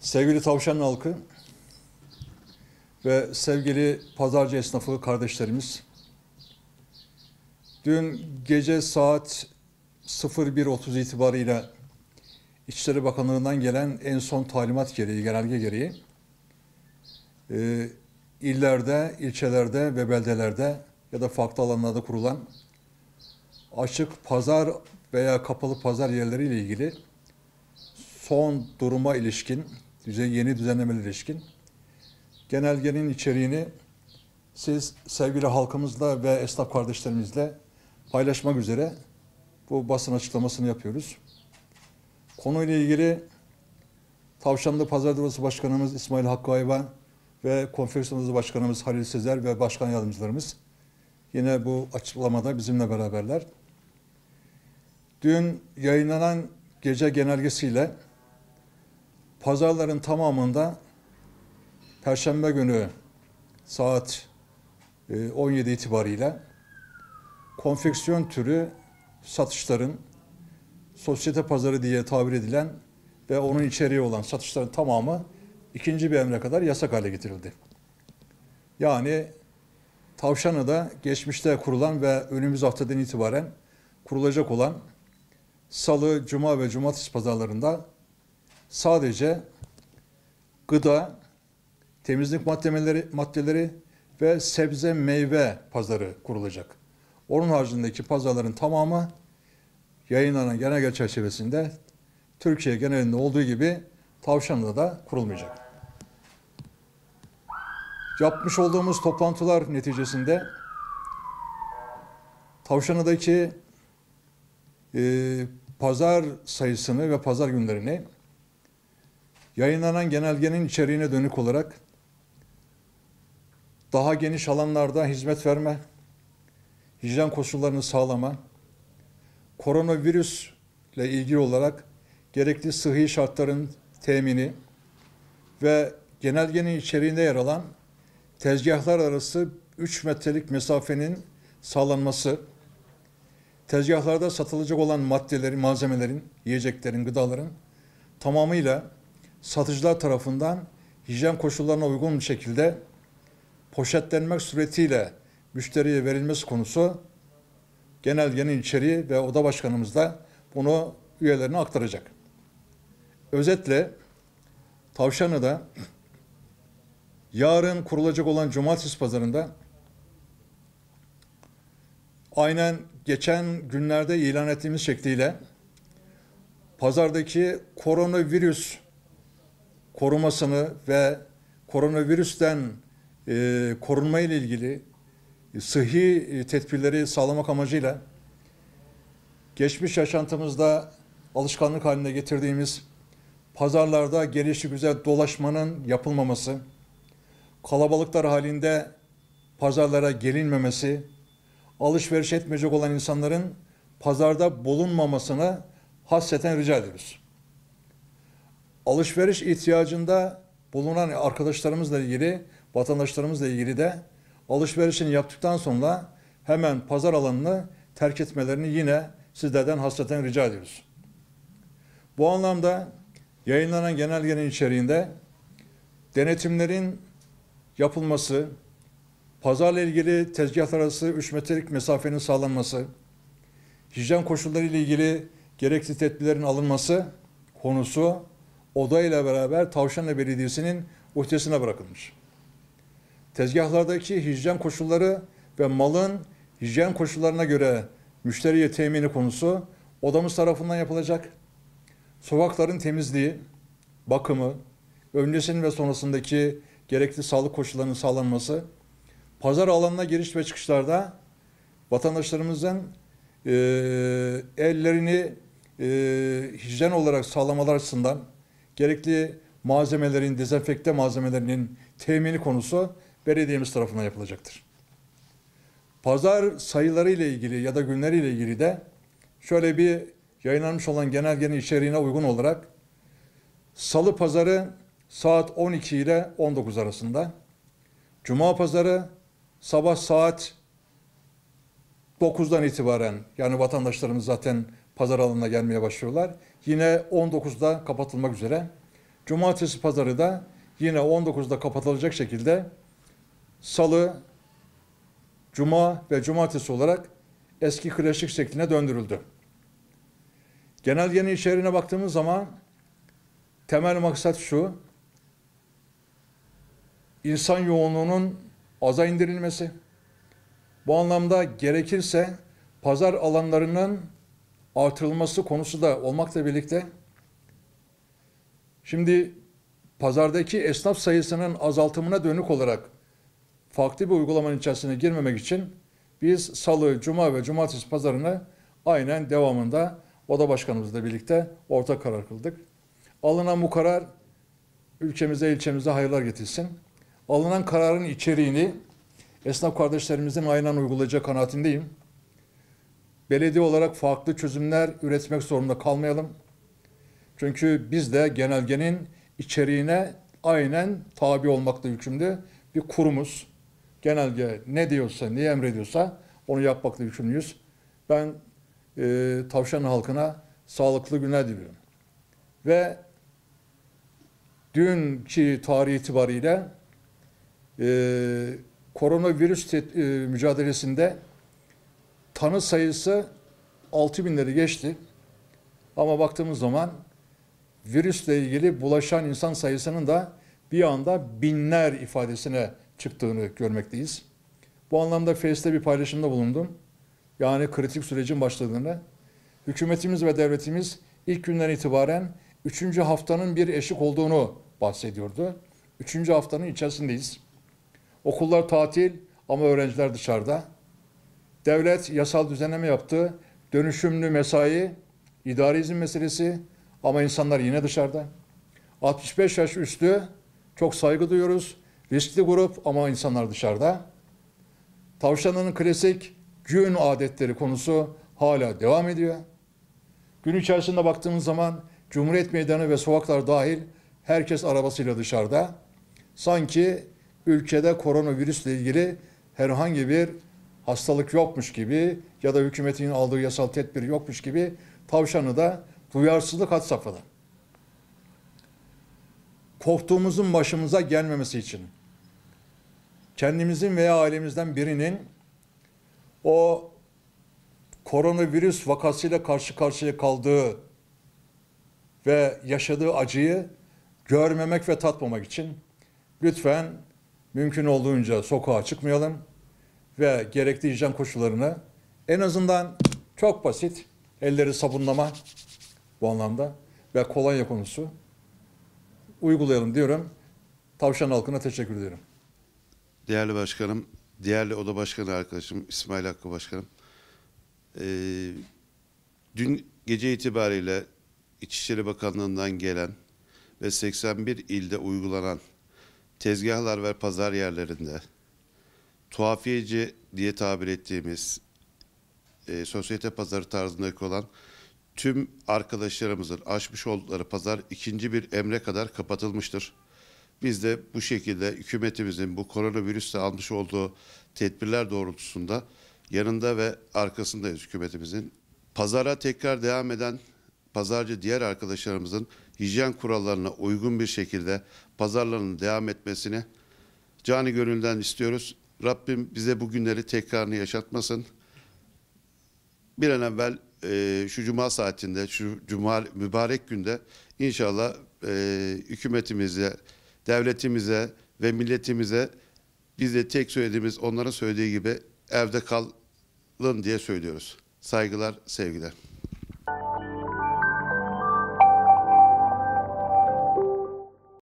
Sevgili Tavşanlı halkı ve sevgili pazarcı esnafı kardeşlerimiz, dün gece saat 01.30 itibariyle İçişleri Bakanlığı'ndan gelen en son talimat gereği, genelge gereği illerde, ilçelerde ve beldelerde ya da farklı alanlarda kurulan açık pazar veya kapalı pazar yerleriyle ilgili son duruma ilişkin, yeni düzenlemelere ilişkin genelgenin içeriğini siz sevgili halkımızla ve esnaf kardeşlerimizle paylaşmak üzere bu basın açıklamasını yapıyoruz. Konuyla ilgili Tavşanlı Pazarcı Odası Başkanımız İsmail Hakkı Ayvan ve Konfeksiyon Odası Başkanımız Halil Sezer ve Başkan Yardımcılarımız yine bu açıklamada bizimle beraberler. Dün yayınlanan gece genelgesiyle pazarların tamamında Perşembe günü saat 17 itibariyle konfeksiyon türü satışların sosyete pazarı diye tabir edilen ve onun içeriği olan satışların tamamı ikinci bir emre kadar yasak hale getirildi. Yani Tavşanlı'da geçmişte kurulan ve önümüz haftadan itibaren kurulacak olan Salı, Cuma ve Cumartesi pazarlarında sadece gıda, temizlik maddeleri ve sebze meyve pazarı kurulacak. Onun haricindeki pazarların tamamı yayınlanan genelge çerçevesinde Türkiye genelinde olduğu gibi Tavşanlı'da da kurulmayacak. Yapmış olduğumuz toplantılar neticesinde Tavşanlı'daki pazar sayısını ve pazar günlerini yayınlanan genelgenin içeriğine dönük olarak daha geniş alanlarda hizmet verme, hijyen koşullarını sağlama, koronavirüsle ilgili olarak gerekli sıhhi şartların temini ve genelgenin içeriğinde yer alan tezgahlar arası 3 metrelik mesafenin sağlanması, tezgahlarda satılacak olan maddelerin, malzemelerin, yiyeceklerin, gıdaların tamamıyla satıcılar tarafından hijyen koşullarına uygun bir şekilde poşetlenmek suretiyle müşteriye verilmesi konusu genelgenin içeriği ve oda başkanımız da bunu üyelerine aktaracak. Özetle Tavşanlı'da yarın kurulacak olan Cumartesi pazarında aynen geçen günlerde ilan ettiğimiz şekliyle pazardaki koronavirüs korumasını ve koronavirüsten korunma ile ilgili sıhhi tedbirleri sağlamak amacıyla geçmiş yaşantımızda alışkanlık haline getirdiğimiz pazarlarda gelişigüzel dolaşmanın yapılmaması, kalabalıklar halinde pazarlara gelinmemesi, alışveriş etmeyecek olan insanların pazarda bulunmamasını hasreten rica ediyoruz. Alışveriş ihtiyacında bulunan arkadaşlarımızla ilgili, vatandaşlarımızla ilgili de alışverişini yaptıktan sonra hemen pazar alanını terk etmelerini yine sizlerden hasreten rica ediyoruz. Bu anlamda yayınlanan genelgenin içeriğinde denetimlerin yapılması, pazarla ilgili tezgahlar arası 3 metrelik mesafenin sağlanması, hijyen koşulları ile ilgili gerekli tedbirlerin alınması konusu oda ile beraber Tavşanlı Belediyesi'nin uhdesine bırakılmış. Tezgahlardaki hijyen koşulları ve malın hijyen koşullarına göre müşteriye temini konusu odamız tarafından yapılacak. Sokakların temizliği, bakımı, öncesinin ve sonrasındaki gerekli sağlık koşullarının sağlanması, pazar alanına giriş ve çıkışlarda vatandaşlarımızın ellerini hijyen olarak sağlamalar açısından gerekli malzemelerin, dezenfekte malzemelerinin temini konusu belediyemiz tarafından yapılacaktır. Pazar sayıları ile ilgili ya da günleri ile ilgili de şöyle bir yayınlanmış olan genelgenin içeriğine uygun olarak Salı pazarı saat 12 ile 19 arasında, Cuma pazarı sabah saat 9'dan itibaren, yani vatandaşlarımız zaten pazar alanına gelmeye başlıyorlar. Yine 19'da kapatılmak üzere. Cumartesi pazarı da yine 19'da kapatılacak şekilde salı, cuma ve cumartesi olarak eski klasik şekline döndürüldü. Genelgenin içeriğine baktığımız zaman temel maksat şu: insan yoğunluğunun aza indirilmesi. Bu anlamda gerekirse pazar alanlarının artırılması konusu da olmakla birlikte, şimdi pazardaki esnaf sayısının azaltımına dönük olarak farklı bir uygulamanın içerisine girmemek için biz salı, cuma ve cumartesi pazarını aynen devamında oda başkanımızla birlikte ortak karar kıldık. Alınan bu karar ülkemize, ilçemize hayırlar getirsin. Alınan kararın içeriğini esnaf kardeşlerimizin aynen uygulayacağı kanaatindeyim. Belediye olarak farklı çözümler üretmek zorunda kalmayalım. Çünkü biz de genelgenin içeriğine aynen tabi olmakla yükümlü bir kurumuz. Genelge ne diyorsa, ne emrediyorsa onu yapmakla yükümlüyüz. Ben Tavşan halkına sağlıklı günler diliyorum. Ve dünkü tarih itibariyle koronavirüs mücadelesinde tanı sayısı 6.000'leri geçti. Ama baktığımız zaman virüsle ilgili bulaşan insan sayısının da bir anda binler ifadesine çıktığını görmekteyiz. Bu anlamda Face'te bir paylaşımda bulundum. Yani kritik sürecin başladığını. Hükümetimiz ve devletimiz ilk günden itibaren 3. haftanın bir eşik olduğunu bahsediyordu. 3. haftanın içerisindeyiz. Okullar tatil ama öğrenciler dışarıda. Devlet yasal düzenleme yaptı. Dönüşümlü mesai, idari izin meselesi ama insanlar yine dışarıda. 65 yaş üstü çok saygı duyuyoruz. Riskli grup ama insanlar dışarıda. Tavşanın klasik gün adetleri konusu hala devam ediyor. Gün içerisinde baktığımız zaman Cumhuriyet Meydanı ve sokaklar dahil herkes arabasıyla dışarıda. Sanki ülkede koronavirüsle ilgili herhangi bir hastalık yokmuş gibi ya da hükümetin aldığı yasal tedbir yokmuş gibi tavşanı da duyarsızlık had safhada. Korktuğumuzun başımıza gelmemesi için kendimizin veya ailemizden birinin o koronavirüs vakasıyla karşı karşıya kaldığı ve yaşadığı acıyı görmemek ve tatmamak için lütfen mümkün olduğunca sokağa çıkmayalım ve gerekli hijyen koşullarını en azından çok basit elleri sabunlama bu anlamda ve kolonya konusu uygulayalım diyorum. Tavşan halkına teşekkür ederim. Değerli başkanım, değerli oda başkanı arkadaşım İsmail Hakkı Başkanım. Dün gece itibariyle İçişleri Bakanlığı'ndan gelen ve 81 ilde uygulanan tezgahlar ve pazar yerlerinde tuhafiyeci diye tabir ettiğimiz sosyete pazarı tarzındaki olan tüm arkadaşlarımızın açmış oldukları pazar ikinci bir emre kadar kapatılmıştır. Biz de bu şekilde hükümetimizin bu koronavirüste almış olduğu tedbirler doğrultusunda yanında ve arkasındayız hükümetimizin. Pazara tekrar devam eden pazarcı diğer arkadaşlarımızın hijyen kurallarına uygun bir şekilde pazarlarının devam etmesini canı gönülden istiyoruz. Rabbim bize bu günleri tekrarını yaşatmasın. Bir an evvel şu cuma saatinde, şu cuma mübarek günde inşallah hükümetimize, devletimize ve milletimize biz de tek söylediğimiz onların söylediği gibi evde kalın diye söylüyoruz. Saygılar, sevgiler.